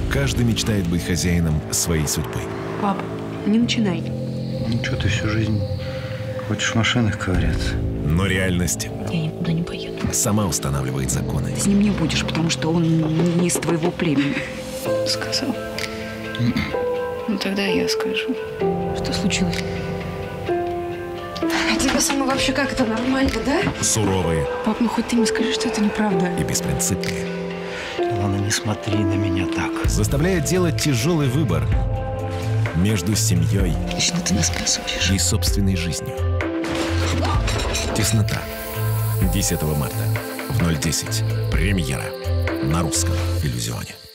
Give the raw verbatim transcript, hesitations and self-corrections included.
каждый мечтает быть хозяином своей судьбы. Пап, не начинай. Ну что, ты всю жизнь хочешь в машинах ковыряться? Но реальность Я никуда не поеду. сама устанавливает законы. Ты с ним не будешь, потому что он не из твоего племени. Сказал. Ну тогда я скажу. Что случилось? А тебе самой вообще как это нормально, да? Суровые Пап, ну хоть ты мне скажи, что это неправда. и беспринципные. Ладно, не смотри на меня так. Заставляет делать тяжелый выбор между семьей Точно ты нас позоришь. и собственной жизнью. Теснота. десятого марта в ноль десять. Премьера на русском иллюзионе.